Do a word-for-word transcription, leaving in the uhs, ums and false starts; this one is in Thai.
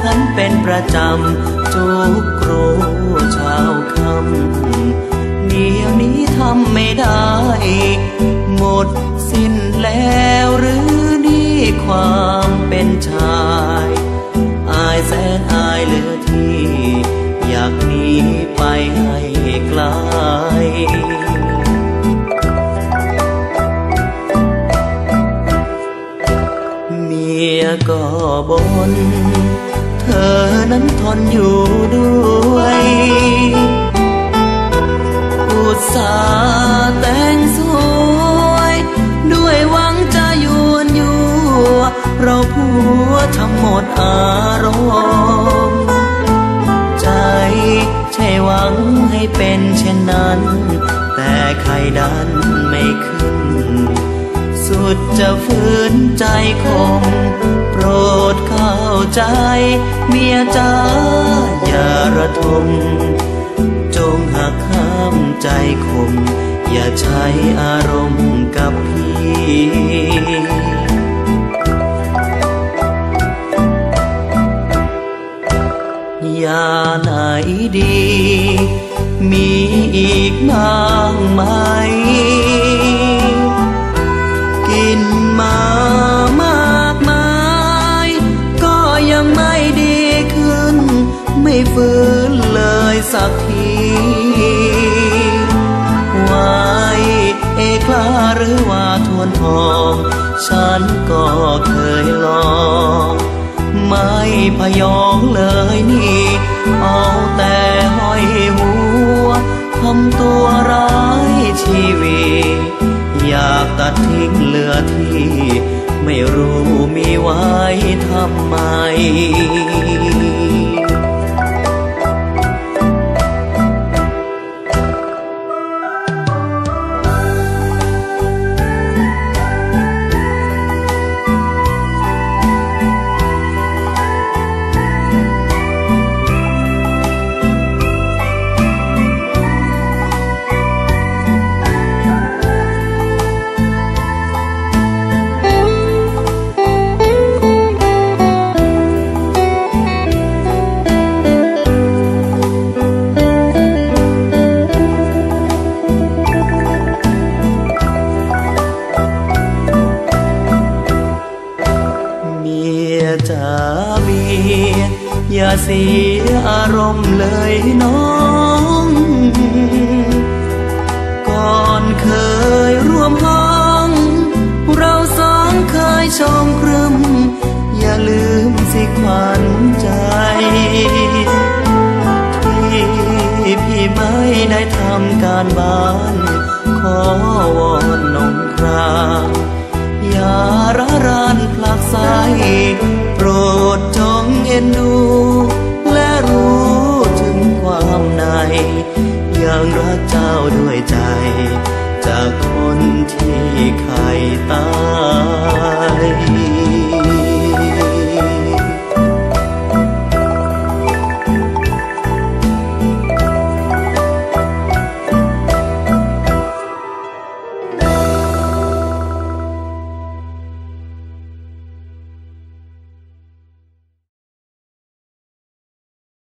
กันเป็นประจำทุกครูเช้าค่ำเดี๋ยวนี้ทำไม่ได้หมดสิ้นแล้วหรือนี่ความเป็นชายอายแสนอายเหลือที่อยากหนีไปให้ไกลเมียก็บ่นเธอนั้นทนอยู่ด้วยอุตส่าห์แต่งสวยด้วยหวังจะยวนยั่วเราผัวทั้งหมดอารมณ์ใจใช่หวังให้เป็นเช่นนั้นแต่ใครดันไม่ขึ้นสุดจะฝืนใจคมโปรดเข้าใจเมียจ้าอย่าระทมจงหักห้ามใจคมอย่าใช้อารมณ์กับพี่ยาไหนดีมีอีกบ้างไหมกินมามากมายก็ยังไม่ดีขึ้นไม่ฟื้นเลยสักทีไว้เอกลาหรือว่าทวนทองฉันก็เคยลองไม่พยองเลยนี่เอาแต่ห้อยหัวทำตัวร้ายชีวิตอยากตัดทิ้งเหลือที่ไม่รู้มีไว้ทำไมอย่าเสียอารมณ์เลยน้องก่อนเคยร่วมห้องเราสองเคยชมครึมอย่าลืมสิขวัญใจที่พี่ไม่ได้ทำการบ้านขอวอนนงครามอย่าระรานผลักไสโปรดจงเอ็นดูและรู้ถึงความในยังรักเจ้าด้วยใจจากคนที่ใครตาย